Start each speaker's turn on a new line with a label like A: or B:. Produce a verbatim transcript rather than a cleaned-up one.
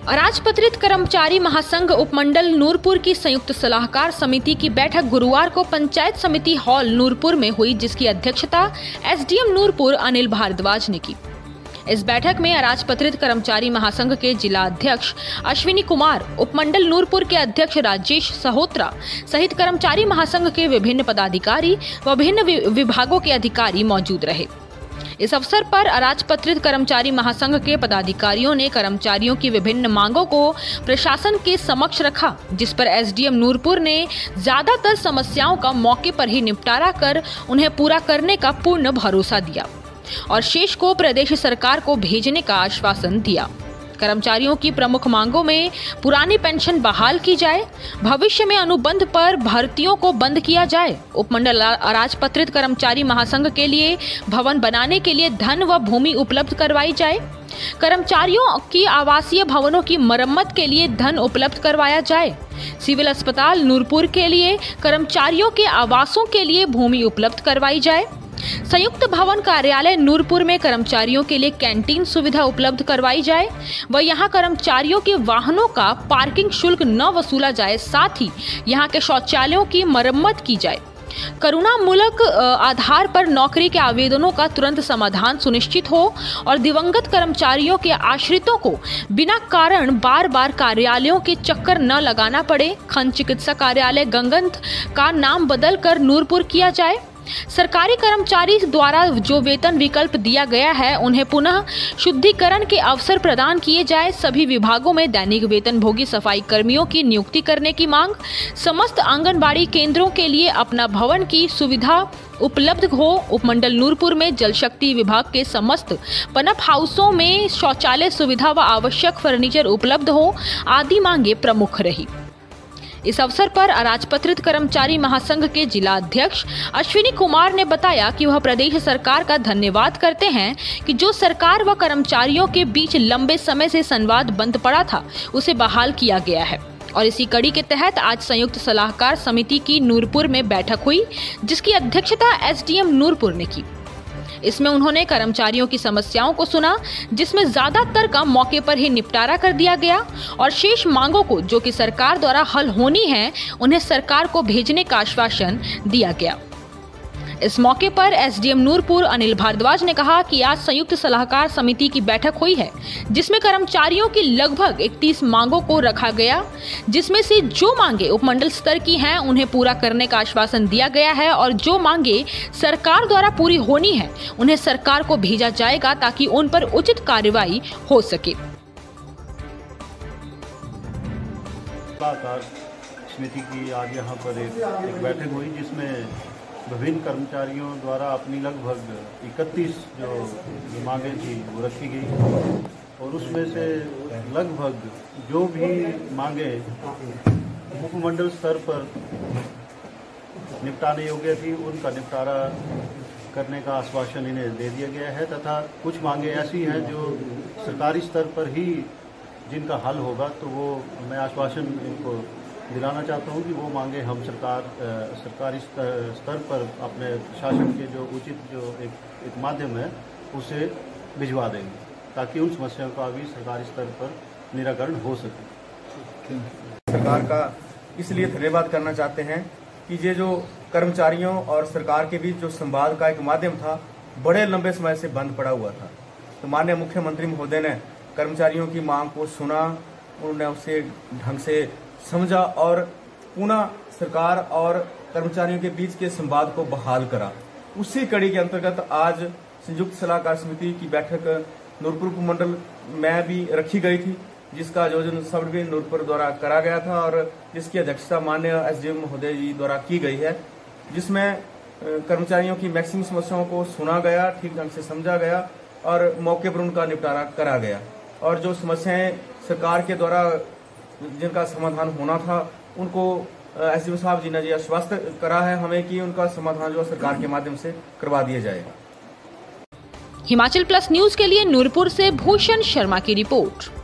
A: अराजपत्रित कर्मचारी महासंघ उपमंडल नूरपुर की संयुक्त सलाहकार समिति की बैठक गुरुवार को पंचायत समिति हॉल नूरपुर में हुई, जिसकी अध्यक्षता एसडीएम नूरपुर अनिल भारद्वाज ने की। इस बैठक में अराजपत्रित कर्मचारी महासंघ के जिला अध्यक्ष अश्विनी कुमार, उपमंडल नूरपुर के अध्यक्ष राजेश सहोत्रा सहित कर्मचारी महासंघ के विभिन्न पदाधिकारी व विभिन्न विभागों के अधिकारी मौजूद रहे। इस अवसर पर अराजपत्रित कर्मचारी महासंघ के पदाधिकारियों ने कर्मचारियों की विभिन्न मांगों को प्रशासन के समक्ष रखा, जिस पर एसडीएम नूरपुर ने ज्यादातर समस्याओं का मौके पर ही निपटारा कर उन्हें पूरा करने का पूर्ण भरोसा दिया और शेष को प्रदेश सरकार को भेजने का आश्वासन दिया। कर्मचारियों की प्रमुख मांगों में पुरानी पेंशन बहाल की जाए, भविष्य में अनुबंध पर भर्तियों को बंद किया जाए, उपमंडल अराजपत्रित कर्मचारी महासंघ के लिए भवन बनाने के लिए धन व भूमि उपलब्ध करवाई जाए, कर्मचारियों की आवासीय भवनों की मरम्मत के लिए धन उपलब्ध करवाया जाए, सिविल अस्पताल नूरपुर के लिए कर्मचारियों के आवासों के लिए भूमि उपलब्ध करवाई जाए, संयुक्त भवन कार्यालय नूरपुर में कर्मचारियों के लिए कैंटीन सुविधा उपलब्ध करवाई जाए व यहां कर्मचारियों के वाहनों का पार्किंग शुल्क न वसूला जाए, साथ ही यहां के शौचालयों की मरम्मत की जाए। करुणामूलक आधार पर नौकरी के आवेदनों का तुरंत समाधान सुनिश्चित हो और दिवंगत कर्मचारियों के आश्रितों को बिना कारण बार बार कार्यालयों के चक्कर न लगाना पड़े। खंड चिकित्सा कार्यालय गंगंत का नाम बदल कर नूरपुर किया जाए। सरकारी कर्मचारी द्वारा जो वेतन विकल्प दिया गया है उन्हें पुनः शुद्धिकरण के अवसर प्रदान किए जाए। सभी विभागों में दैनिक वेतन भोगी सफाई कर्मियों की नियुक्ति करने की मांग। समस्त आंगनबाड़ी केंद्रों के लिए अपना भवन की सुविधा उपलब्ध हो। उपमंडल नूरपुर में जल शक्ति विभाग के समस्त पनप हाउसों में शौचालय सुविधा व आवश्यक फर्नीचर उपलब्ध हो आदि मांगे प्रमुख रही। इस अवसर पर अराजपत्रित कर्मचारी महासंघ के जिला अध्यक्ष अश्विनी कुमार ने बताया कि वह प्रदेश सरकार का धन्यवाद करते हैं कि जो सरकार व कर्मचारियों के बीच लंबे समय से संवाद बंद पड़ा था उसे बहाल किया गया है और इसी कड़ी के तहत आज संयुक्त सलाहकार समिति की नूरपुर में बैठक हुई, जिसकी अध्यक्षता एसडीएम नूरपुर ने की। इसमें उन्होंने कर्मचारियों की समस्याओं को सुना, जिसमें ज्यादातर का मौके पर ही निपटारा कर दिया गया और शेष मांगों को जो कि सरकार द्वारा हल होनी है उन्हें सरकार को भेजने का आश्वासन दिया गया। इस मौके पर एसडीएम नूरपुर अनिल भारद्वाज ने कहा कि आज संयुक्त सलाहकार समिति की बैठक हुई है, जिसमें कर्मचारियों की लगभग इकतीस मांगों को रखा गया, जिसमें से जो मांगे उपमंडल स्तर की हैं उन्हें पूरा करने का आश्वासन दिया गया है और जो मांगे सरकार द्वारा पूरी होनी है उन्हें सरकार को भेजा जाएगा ताकि उन पर उचित कार्रवाई हो सके।
B: समिति की आज यहाँ पर एक बैठक हुई, जिसमें विभिन्न कर्मचारियों द्वारा अपनी लगभग इकतीस जो मांगें थी वो रखी गई और उसमें से लगभग जो भी मांगें उपमंडल स्तर पर निपटाने योग्य थी उनका निपटारा करने का आश्वासन इन्हें दे दिया गया है तथा कुछ मांगें ऐसी हैं जो सरकारी स्तर पर ही जिनका हल होगा, तो वो मैं आश्वासन इनको दिलाना चाहता हूँ कि वो मांगे हम सरकार सरकारी स्तर पर अपने शासन के जो उचित जो एक एक माध्यम है उसे भिजवा देंगे ताकि उन समस्याओं का भी सरकारी स्तर पर निराकरण हो सके।
C: सरकार का इसलिए धन्यवाद करना चाहते हैं कि ये जो कर्मचारियों और सरकार के बीच जो संवाद का एक माध्यम था बड़े लंबे समय से बंद पड़ा हुआ था, तो माननीय मुख्यमंत्री महोदय ने कर्मचारियों की मांग को सुना, उन्होंने उसे ढंग से समझा और पुनः सरकार और कर्मचारियों के बीच के संवाद को बहाल करा। उसी कड़ी के अंतर्गत आज संयुक्त सलाहकार समिति की बैठक नूरपुर उपमंडल में भी रखी गई थी, जिसका आयोजन सब डिवीजन नूरपुर द्वारा करा गया था और जिसकी अध्यक्षता माननीय एसडीएम महोदय जी द्वारा की गई है, जिसमें कर्मचारियों की मैक्सिमम समस्याओं को सुना गया, ठीक ढंग से समझा गया और मौके पर उनका निपटारा करा गया और जो समस्याएं सरकार के द्वारा जिनका समाधान होना था उनको एसडीएम साहब जी ने जी आश्वस्त करा है हमें कि उनका समाधान जो सरकार के माध्यम से करवा दिया जाएगा।
A: हिमाचल प्लस न्यूज के लिए नूरपुर से भूषण शर्मा की रिपोर्ट।